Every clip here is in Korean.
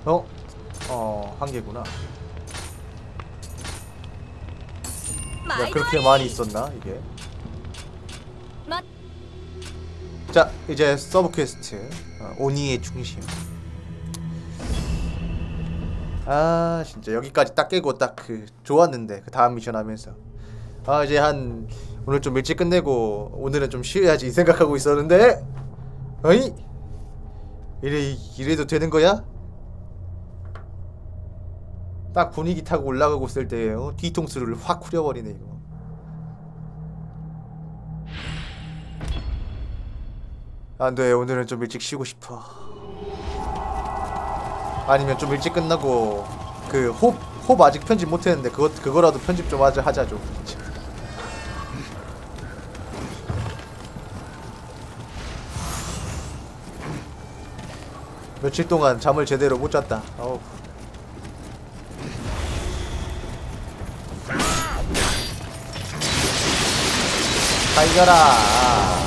한 개구나. 야, 그렇게 많이 있었나 이게? 자, 이제 서브 퀘스트. 오니의 중심. 아, 진짜 여기까지 딱 깨고 딱 좋았는데 그 다음 미션 하면서 이제 오늘 좀 일찍 끝내고 오늘은 좀 쉬어야지 생각하고 있었는데, 어이? 이래도 되는 거야? 딱 분위기 타고 올라가고 있을 때 뒤통수를 확 후려버리네 이거. 안돼, 오늘은 좀 일찍 쉬고 싶어. 아니면 좀 일찍 끝나고 홉 아직 편집 못했는데 그거라도 편집 좀 하자 좀. 며칠 동안 잠을 제대로 못 잤다. 어우. 다 이겨라.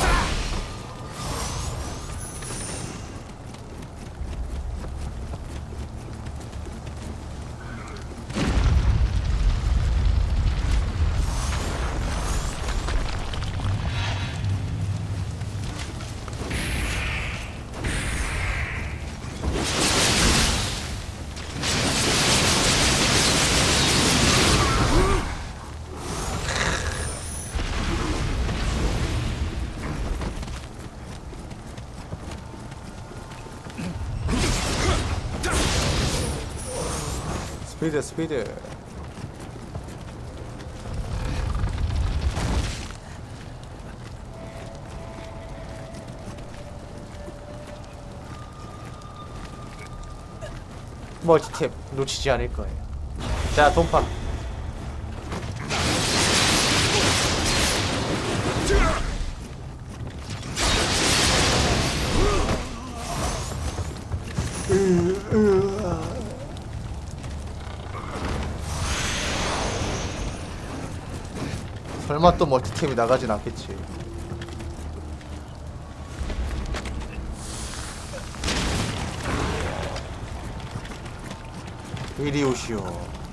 스피드. 멀티탭 놓치지 않을 거예요. 자, 돈파. 설마 또 멀티탭이 나가진 않겠지. 이리 오시오.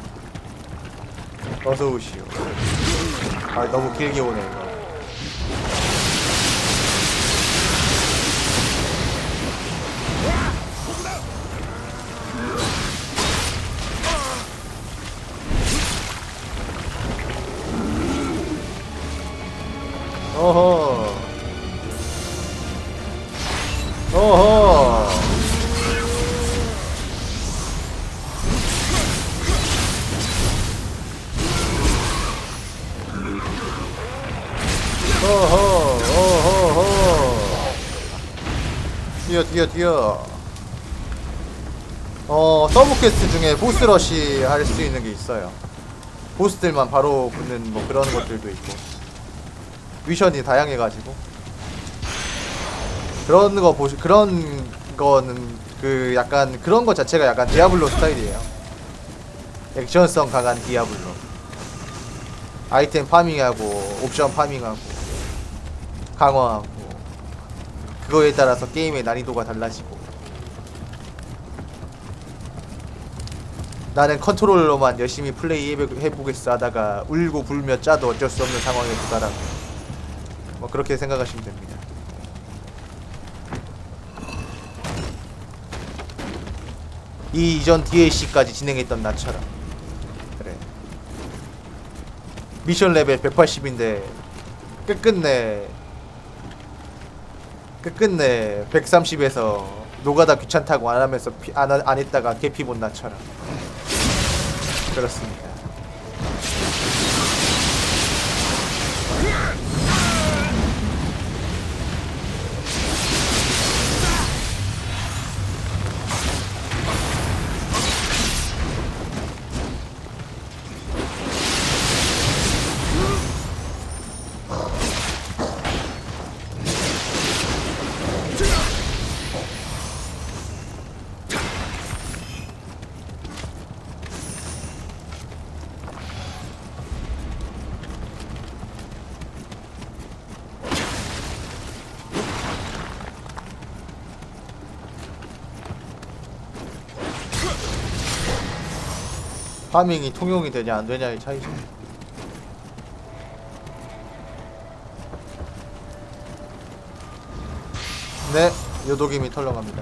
어서 오시오. 너무 길게 오네 이거. 어허. 뛰어. 서브 퀘스트 중에 보스 러시 할 수 있는 게 있어요. 보스들만 바로 붙는 뭐 그런 것들도 있고. 미션이 다양해가지고 그런 거는 약간 그런 거 자체가 약간 디아블로 스타일이에요. 액션성 강한 디아블로. 아이템 파밍하고 옵션 파밍하고 강화하고 그거에 따라서 게임의 난이도가 달라지고. 나는 컨트롤러만 열심히 플레이 해보겠어 하다가 울고 불며 짜도 어쩔 수 없는 상황에 도달하고 뭐 그렇게 생각하시면 됩니다. 이 이전 DLC까지 진행했던 나처럼. 그래. 미션 레벨 180인데 끝끝내 130에서 노가다 귀찮다고 안하면서 안 했다가 개피 본 나처럼. 그렇습니다. 파밍이 통용이 되냐 안 되냐의 차이죠. 네, 요도김이 털러갑니다.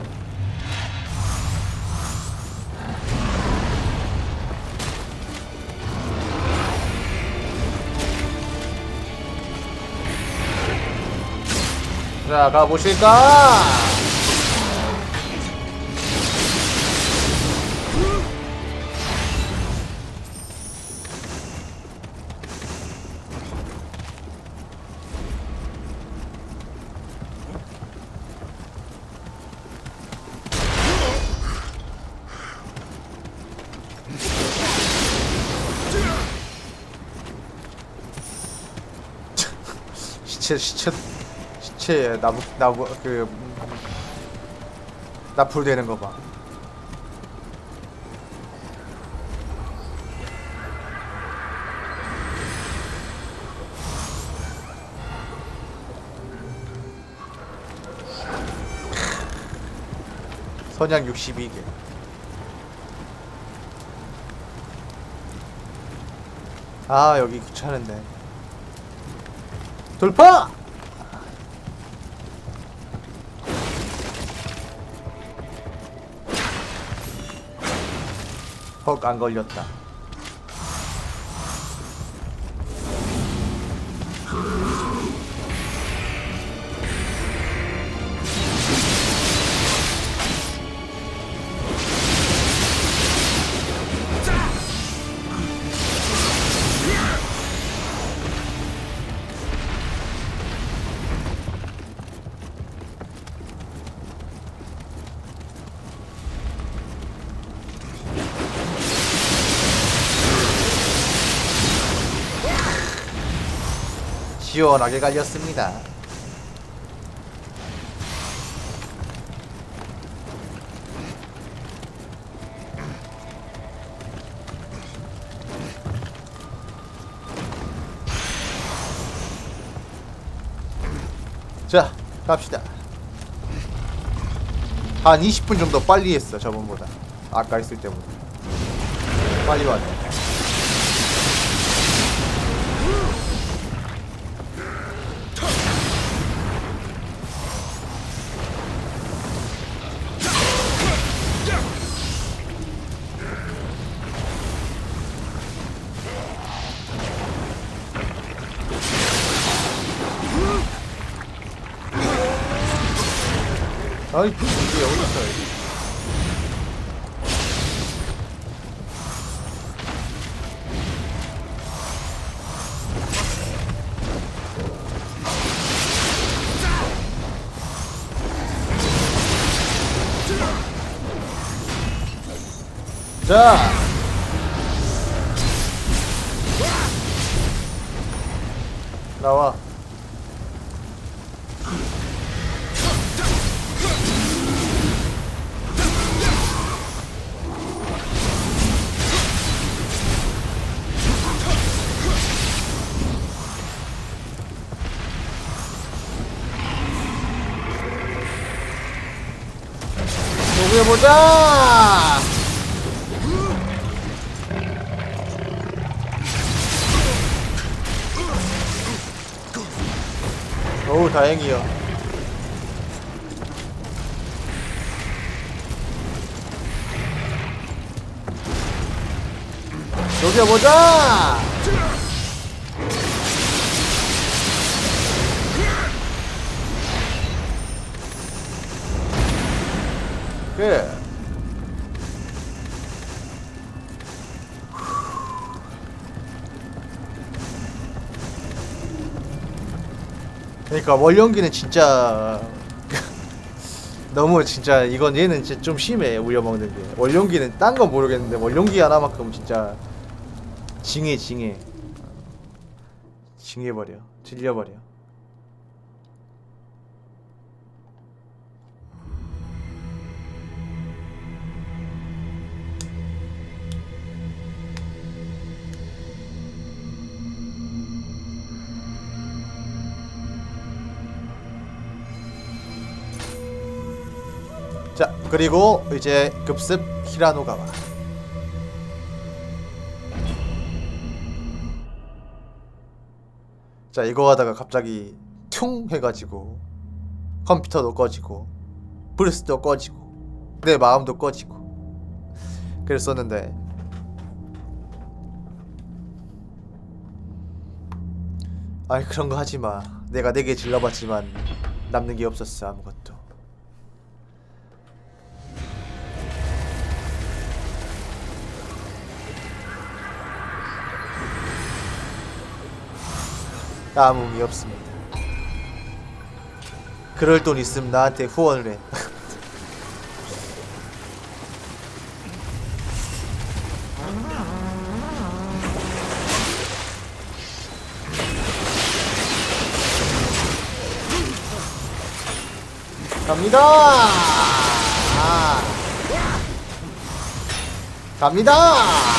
자, 가보실까? 시체 납불되는 거 봐. 선약 62개. 아, 여기 귀찮은데. 돌파! 헉, 안 걸렸다. 시원하게 갈렸습니다. 자, 갑시다. 한 20분 정도 빨리 했어, 저번보다. 아까 했을 때보다 빨리 왔네. 아이, 이게 여기 있어요. 자, 나와. 녹여보자! 어우, 다행이요. 녹여보자! 끝. 그러니까 월연기는 진짜 너무 진짜 이건 얘는 진짜 좀 심해. 우려먹는 게. 월연기는 딴 건 모르겠는데 월연기 하나만큼 진짜 징해버려. 질려버려. 자, 그리고 이제 급습 히라노가와. 자 이거 하다가 갑자기 퉁 해가지고 컴퓨터도 꺼지고 플스도 꺼지고 내 마음도 꺼지고 그랬었는데 아이 그런 거 하지마. 내가 4개 질러봤지만 남는 게 없었어 아무것도. 아무 의미 없습니다. 그럴 돈 있으면 나한테 후원을 해. 갑니다. 갑니다.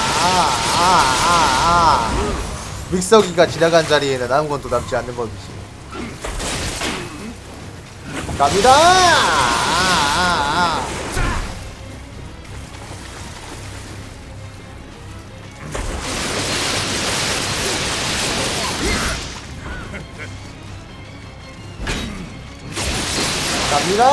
믹서기가 지나간 자리에는 아무것도 남지 않는 법이지. 갑니다. 갑니다.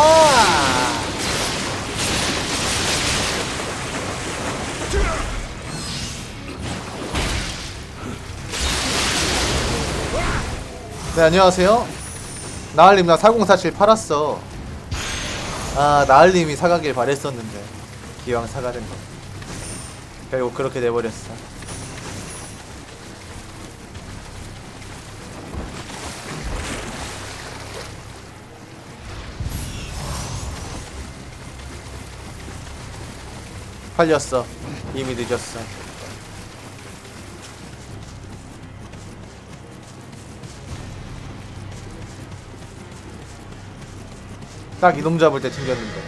네 안녕하세요. 나을님 나 4047 팔았어. 아 나을님이 사가길 바랬었는데 기왕 사가는 거 결국 그렇게 돼버렸어. 팔렸어. 이미 늦었어. 딱 이놈 잡을 때 챙겼는데.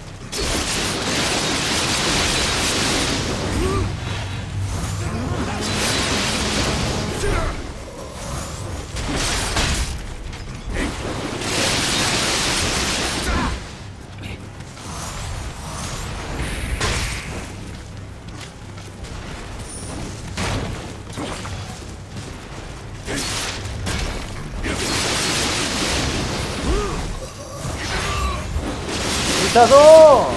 타소!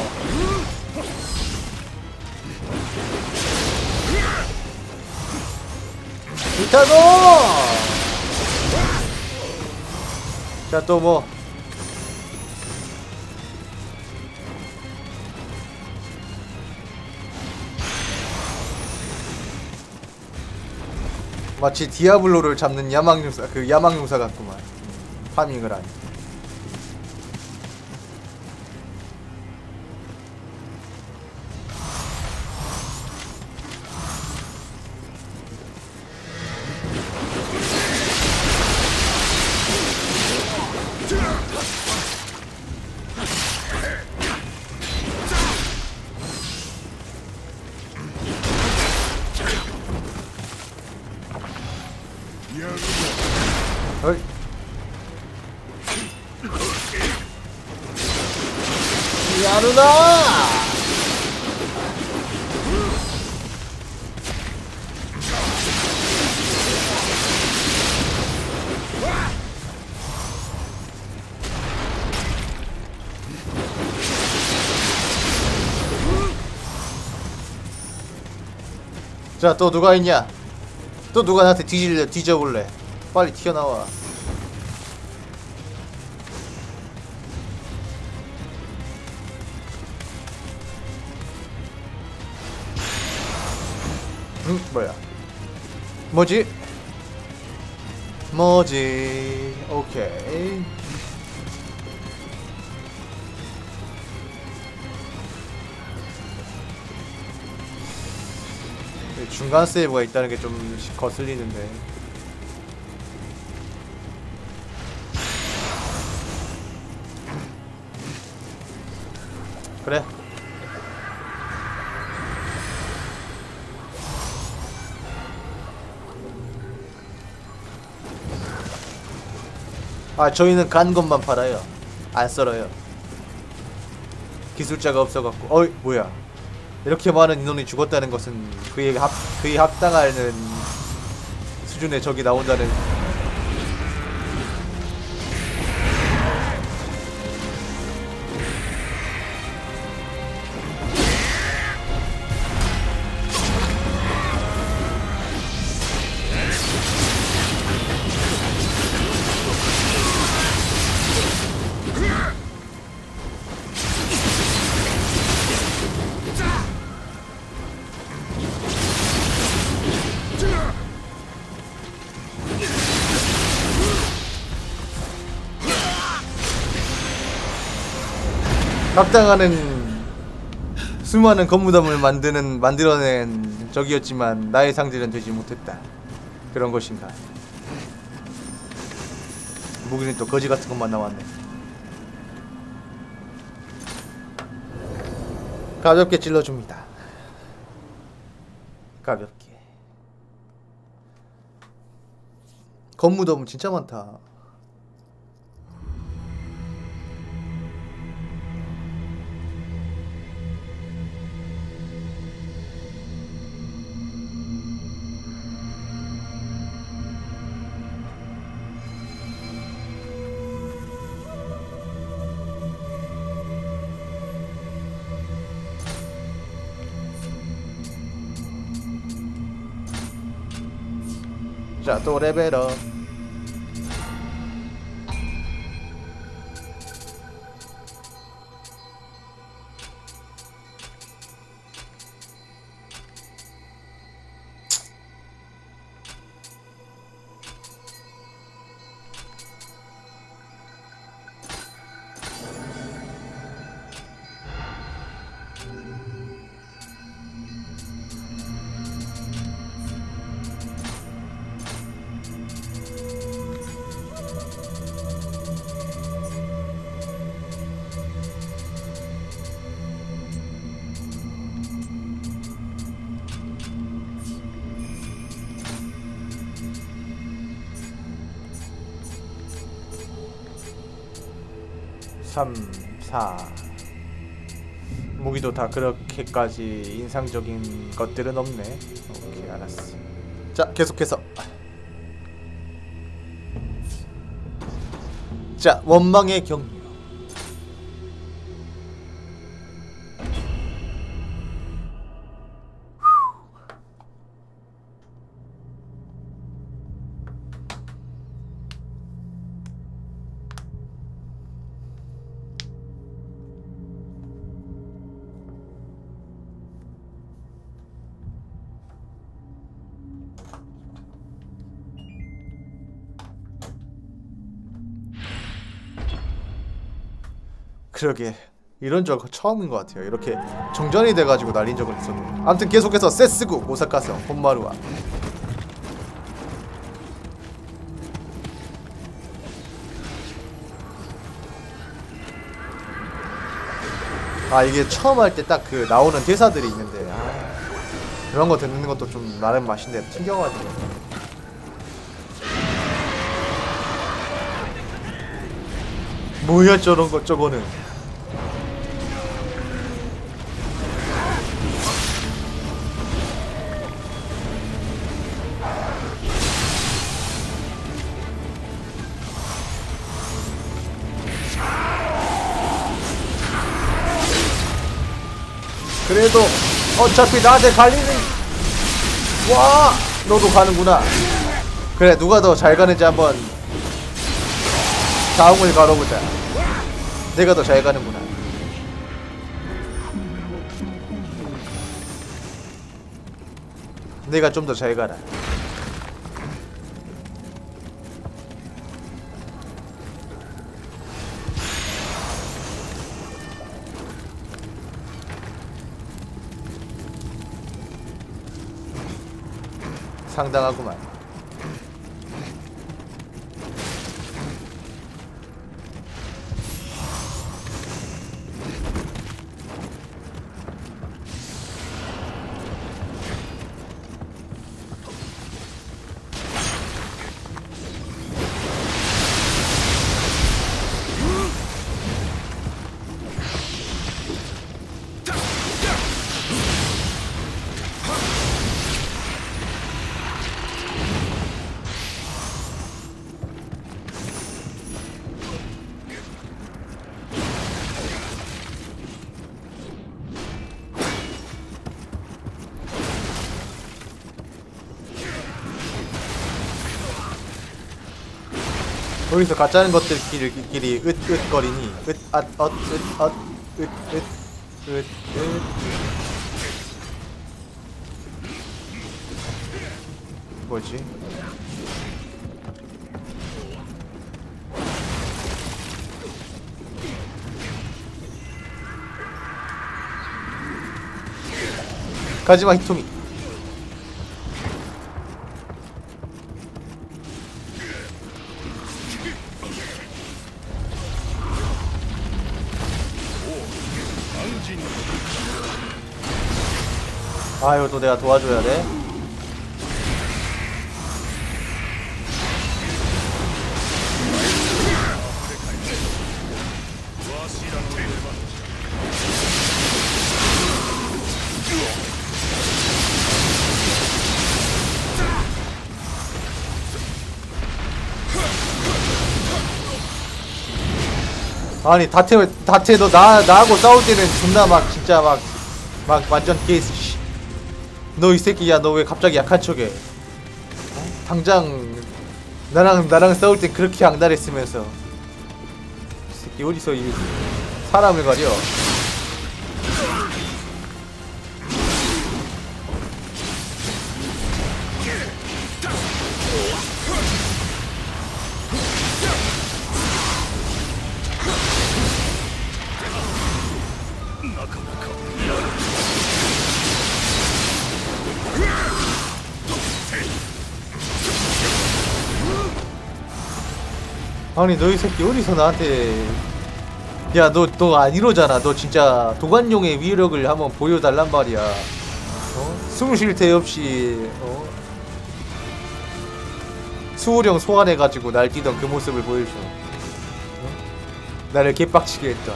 타소! 자, 또 뭐. 마치 디아블로를 잡는 야망용사, 그 야망용사 같구만. 파밍을 하니. 어이. 야루나! 자, 또 누가 있냐? 또 누가 나한테 뒤져볼래? 빨리 튀어나와. 뭐야? 뭐지? 오케이. 중간 세이브가 있다는 게 좀 거슬리는데. 그래. 아 저희는 간 것만 팔아요. 안 썰어요. 기술자가 없어갖고. 어이 뭐야? 이렇게 많은 인원이 죽었다는 것은 그에 합당하는 수준의 적이 나온다는 합당하는 수많은 건무덤을 만들어낸 적이었지만 나의 상대는 되지 못했다. 그런 것인가. 무기는 또 거지 같은 것만 나왔네. 가볍게 찔러줍니다. 가볍게. 건무덤은 진짜 많다. 자, 또 레벨업. 삼, 사. 무기도 다 그렇게까지 인상적인 것들은 없네. 오케이, 알았어. 자, 계속해서. 자, 원망의 경류. 그러게, 이런 적 처음인 것 같아요. 이렇게 정전이 돼가지고 날린 적은 있었는데. 아무튼 계속해서 세스국 오사카성 혼마루와. 아, 이게 처음 할 때 딱 그 나오는 대사들이 있는데, 그런 거 듣는 것도 좀 나름 맛인데 튕겨가지고. 뭐야 저런 거 저거는. 그래도 어차피 나한테 갈리는. 와, 너도 가는구나. 그래, 누가 더 잘 가는지 한번 다음을 가려보자. 내가 더 잘 가는구나. 내가 좀 더 잘 가라. 상당하구만. 여기서 가짜는 것들끼리 으ը거리니 으 뭐지? 가지마 히토미. 아 이거 또 내가 도와줘야 돼. 아니 다테 너 나하고 싸울 때는 존나 막 진짜 막 완전 게이스. 너 이 새끼야 너 왜 갑자기 약한 척해? 어? 당장 나랑 싸울 땐 그렇게 악랄했으면서 이 새끼 어디서 이 사람을 가려? 아니 너 이 새끼 어디서 나한테 야 너 안 이러잖아. 너 진짜 도관용의 위력을 한번 보여달란 말이야. 어? 숨 쉴 새 없이 어? 수호령 소환해가지고 날뛰던 그 모습을 보여줘. 어? 나를 개빡치게 했던.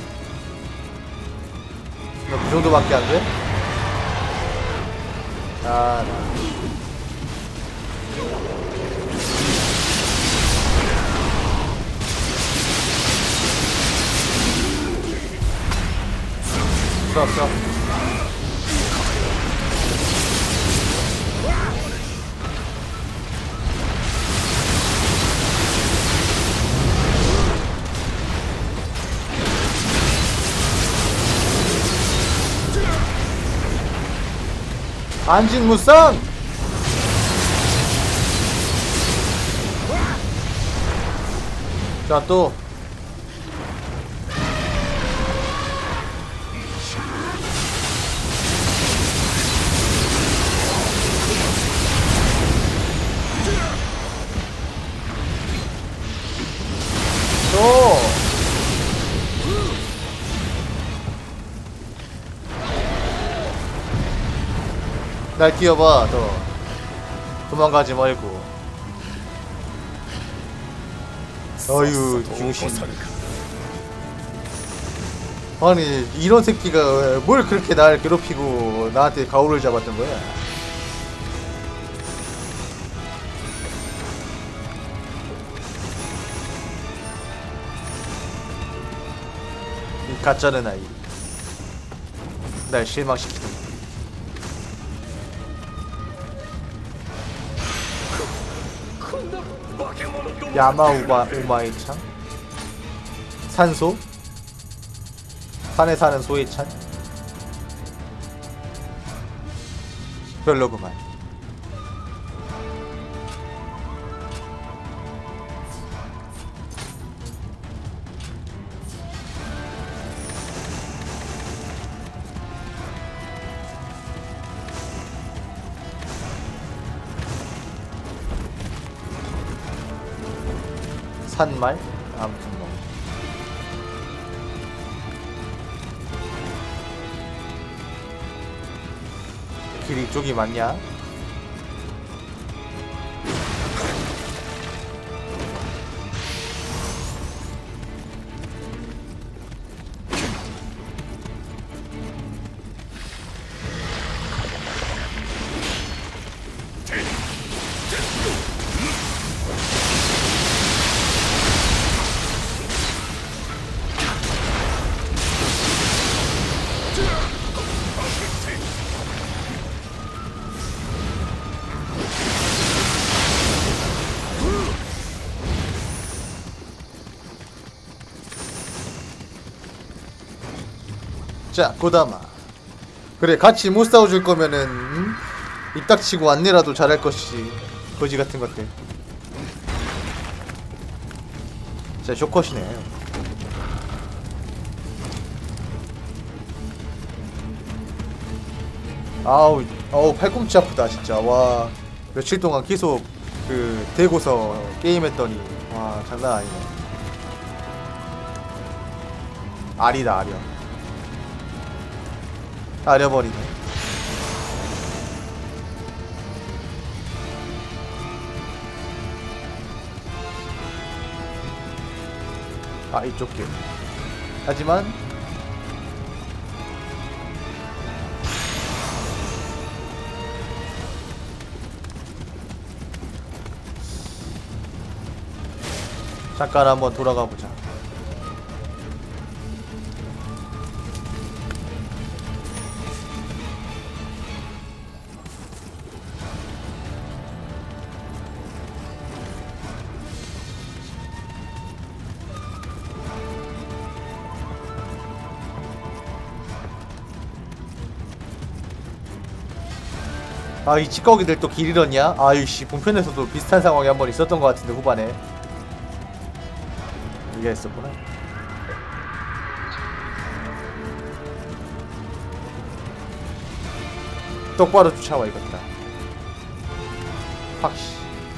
너 그 정도밖에 안 돼? 아 나. 없어. 안진무쌍! 자 또 날 뛰어봐. 너 도망가지 말고. 어휴 중신. 아니 이런 새끼가 뭘 그렇게 날 괴롭히고 나한테 가오를 잡았던 거야. 이 가짜는 아이 날 실망시키던. 오마이창? 산소? 산에 사는 소의 찬? 별로구만. 산말? 아무튼 뭐 길 이쪽이 맞냐? 자 고다마 그래 같이 못 싸워줄 거면은 입 닥치고 안내라도 잘할 것이지 거지 같은 것들. 진짜 쇼컷이네. 아우 팔꿈치 아프다 진짜. 와 며칠 동안 계속 그 대고서 게임했더니 와 장난 아니네. 아리다 아려. 아려버리네. 아 이쪽 길. 하지만 잠깐 한번 돌아가 보자. 아 이 찌꺼기들 또 길 잃었냐? 아유씨 본편에서도 비슷한 상황이 한번 있었던 것 같은데 후반에 이게 있었구나. 똑바로 쫓아와 이것다. 확씨.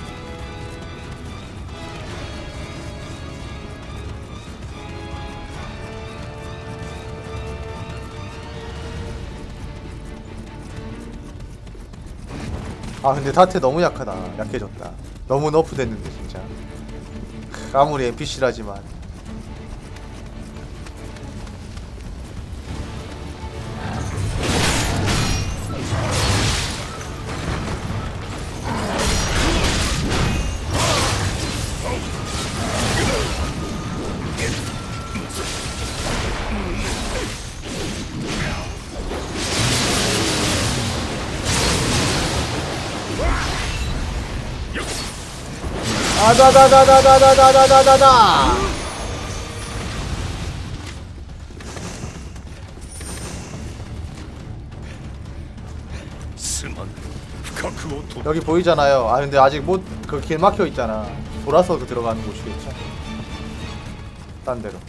아 근데 다테 너무 약하다. 약해졌다. 너무 너프 됐는데 진짜. 아무리 NPC라지만. 아다다다다다다다다다다. 여기 보이잖아요. 아 근데 아직 못 그 길 막혀 있잖아. 돌아서 그 들어가는 곳이겠죠. 딴 데로.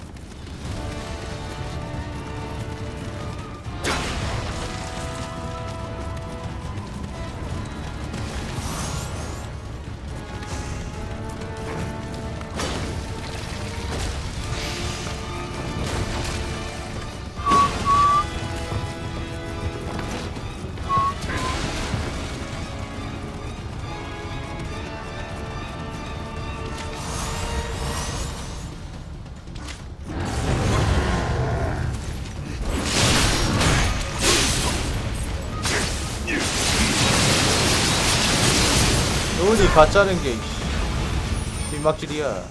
어디 가짜는 게 뒷막질이야.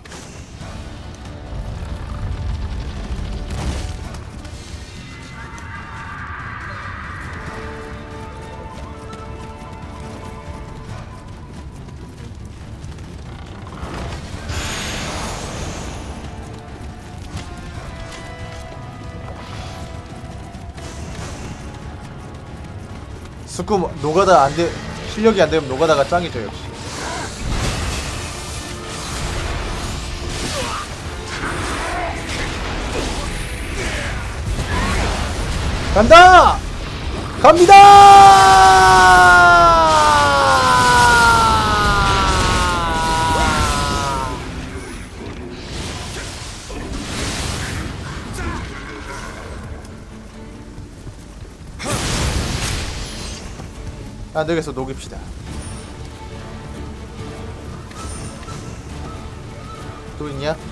스쿠 노가다 안돼. 실력이 안되면 노가다가 짱이죠 역시. 간다! 갑니다! 안되겠어 녹입시다. 또 있냐?